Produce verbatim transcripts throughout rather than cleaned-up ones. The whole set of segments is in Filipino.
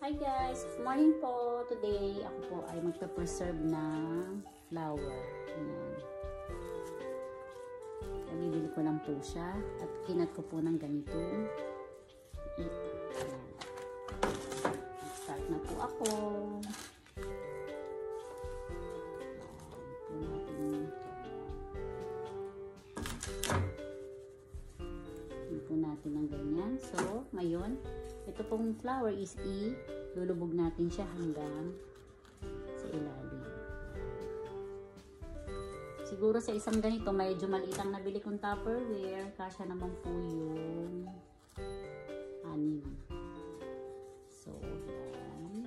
Hi guys! Good morning po! Today, ako po ay magpa-preserve ng flour. Ayan. Bibili ko lang po siya at kinat ko po ng ganito. Ayan. Start na po ako. Ayan po natin ng ganyan. So, ngayon, ito pong flour is i, lulubog natin siya hanggang sa ilalim. Siguro sa isang ganito, medyo maliit ang nabili kong Tupperware. Kasya naman po yung anim. So, yan.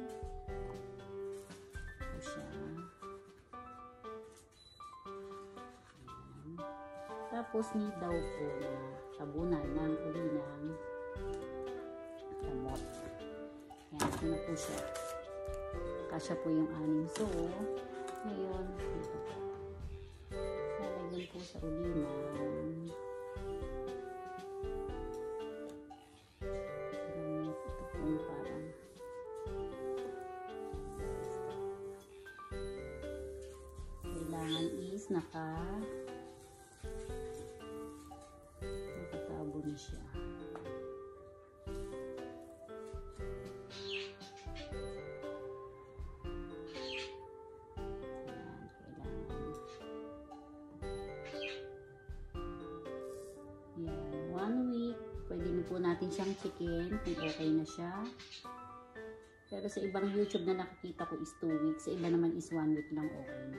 Ito siya. Yan. Tapos, need daw po na tabunan ng uli ng gamot. Yan, ito na po siya. Kasya po yung anim. So, ngayon, ito po. Lalagyan po sa uli ng gamot. Ito po yung parang kailangan is naka nakatabo na siya. Yan, one week. Pwede na po natin siyang chicken kung okay na siya. Pero sa ibang YouTube na nakikita ko is two weeks. Sa iba naman is one week lang okay na.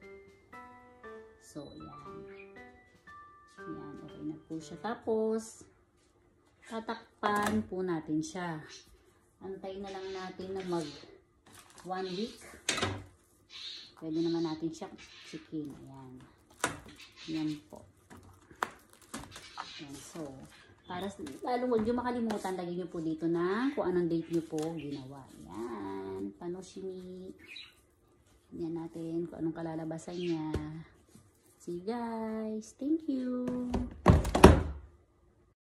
So, yan. Yan, okay na po siya. Tapos, tatakpan po natin siya. Antayin na lang natin na mag one week. Pwede naman natin siya chicken. Yan. Yan po. Yan. So, para lalo huwag nyo makalimutan, lagyan nyo po dito na kung anong date nyo po ginawa. Yan. Panoshimi. Yan natin kung anong kalalabasan niya. See you guys. Thank you.